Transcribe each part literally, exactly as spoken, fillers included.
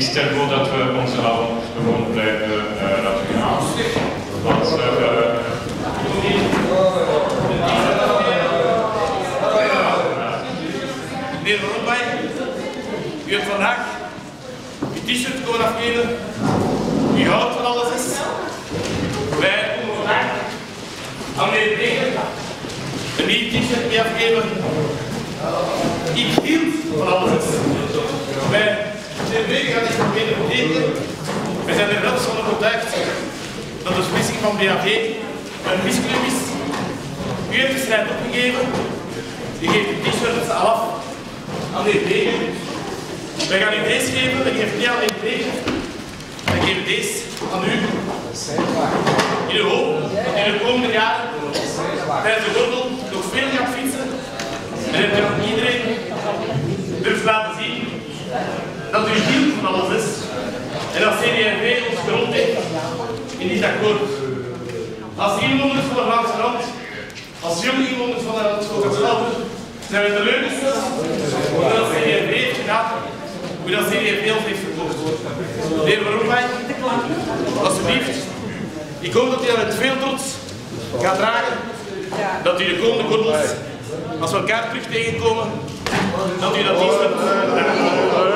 stel voor dat we onze avond gewoon blijven uh, laten gaan. Want uh, meneer Van Rompuy, u hebt vandaag uw t-shirt komen afgeven. U houdt van alles is. Wij komen vandaag aan meneer Bregen een nieuw t-shirt mee afgeven. Ik hield van alles is. Wij, meneer Bregen gaat dit proberen betekenen. Wij zijn er wel van overtuigd dat de splitsing van B H V een misclub is. U heeft de strijd opgegeven. U geeft de t-shirts af aan de Bregen. Wij gaan u deze geven, we geven niet aan de Bregen. Wij geven deze aan u. In de hoop dat u de komende jaren tijdens de gordel nog veel gaat fietsen. En dat kan iedereen durft laten zien dat u hield van alles is. En dat C D V ons grond heeft in dit akkoord. Als inwoners van de Vlaamse land, als jonge inwoners van de Randstad, zijn we teleurgesteld hoe dat C D V heeft gedaan, hoe dat C D V ons heeft verkocht. De heer Van Rompuy, alsjeblieft, ik hoop dat u dat met veel trots gaat dragen, dat u de komende gordels, als we elkaar terug tegenkomen, dat u dat niet gaat dragen.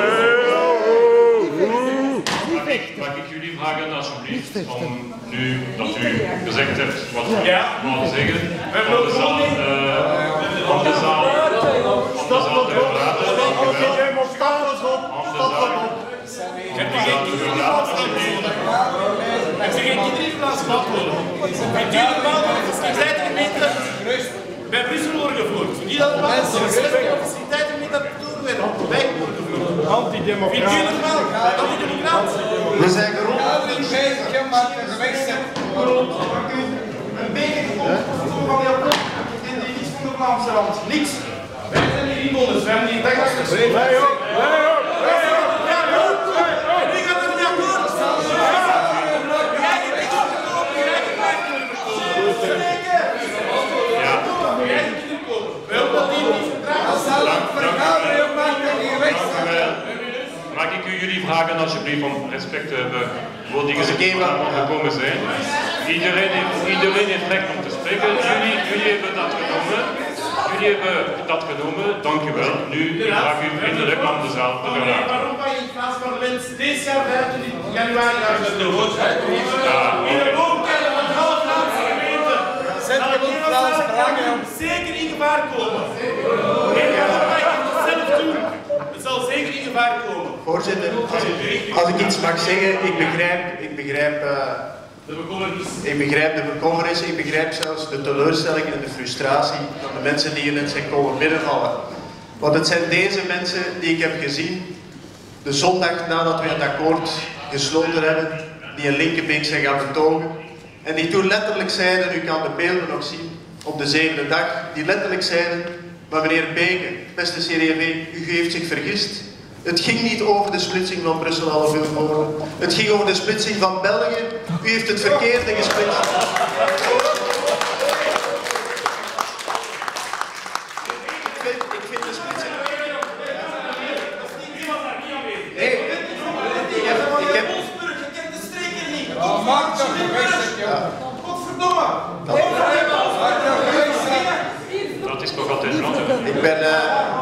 Mag ik jullie vragen alsjeblieft om nu dat u gezegd hebt wat u ja. wou zeggen, om de zaal, uh, om de zaal, om de zaal te verlaten. Heb je geen kinderplaats beantwoorden? Heb je geen kinderplaats beantwoorden? Vindt u normaal dat de faciliteitengemeente bij Brussel worden gevoerd? Vindt u dat normaal dat de faciliteitengemeente doorwerken? Wij worden gevoerd? Vindt u normaal? Antidemocraat? We zijn gerond. Een beetje gevonden van die appel in de iets van de Vlaamse land. Niks. Wij zijn hier inwoners. Wij hebben die dag achter de Mag ik u jullie vragen alsjeblieft om respect te hebben voor die gegeven gekomen zijn? Iedereen heeft, iedereen heeft recht om te spreken. Jullie, jullie hebben dat genomen. Jullie hebben dat genomen. Dank u wel. Nu vraag u vriendelijk om de zaal te verlaten. Waarom ben je in plaats van lens dit jaar vijftien januari naar de hoogte? In de woonkelder van de halve Vlaamse gemeente. Het zal zeker in gevaar komen. Het zal zeker in gevaar komen. Voorzitter, als ik, als ik iets mag zeggen, ik begrijp, ik begrijp, uh, de bekommernis. ik begrijp de bekommernis, ik begrijp zelfs de teleurstelling en de frustratie van de mensen die hier net zijn komen binnenvallen. Want het zijn deze mensen die ik heb gezien de zondag nadat we het akkoord gesloten hebben, die in Linkenbeek zijn gaan betogen en die toen letterlijk zeiden, u kan de beelden nog zien, op de zevende dag, die letterlijk zeiden, maar meneer Beke, beste C D V, u heeft zich vergist. Het ging niet over de splitsing van Brussel alle Vilvoorde. Het ging over de splitsing van België. U heeft het verkeerde gesplitst. Ik vind, ik vind de splitsing... Nee, ik heb... Ik heb... Ik ken de streker niet. Oh, maak dat geweest, ja. Godverdomme. Dat is toch altijd vlot. Ik ben... Uh,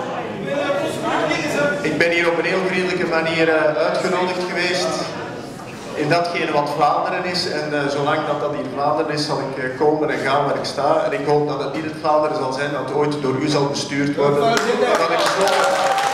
Ik ben hier op een heel vriendelijke manier uh, uitgenodigd geweest in datgene wat Vlaanderen is en uh, zolang dat dat hier Vlaanderen is zal ik uh, komen en gaan waar ik sta en ik hoop dat het niet het Vlaanderen zal zijn dat ooit door u zal bestuurd worden. Dat ik